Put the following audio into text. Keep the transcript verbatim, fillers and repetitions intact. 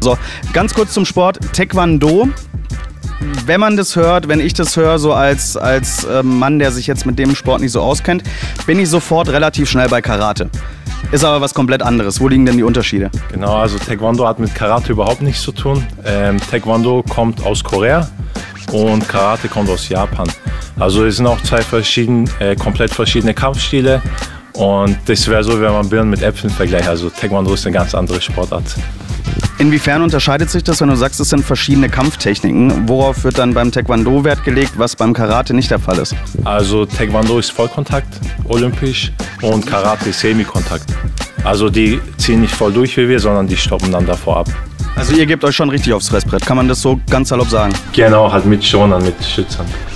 So, ganz kurz zum Sport. Taekwondo. Wenn man das hört, wenn ich das höre, so als, als äh, Mann, der sich jetzt mit dem Sport nicht so auskennt, bin ich sofort relativ schnell bei Karate. Ist aber was komplett anderes. Wo liegen denn die Unterschiede? Genau, also Taekwondo hat mit Karate überhaupt nichts zu tun. Ähm, Taekwondo kommt aus Korea und Karate kommt aus Japan. Also es sind auch zwei verschieden, äh, komplett verschiedene Kampfstile. Und das wäre so, wenn man Birnen mit Äpfeln vergleicht. Also Taekwondo ist eine ganz andere Sportart. Inwiefern unterscheidet sich das, wenn du sagst, es sind verschiedene Kampftechniken? Worauf wird dann beim Taekwondo Wert gelegt, was beim Karate nicht der Fall ist? Also Taekwondo ist Vollkontakt, olympisch, und Karate ist Semikontakt. Also die ziehen nicht voll durch wie wir, sondern die stoppen dann davor ab. Also ihr gebt euch schon richtig aufs Fressbrett, kann man das so ganz salopp sagen? Genau, halt mit Schonern, mit Schützern.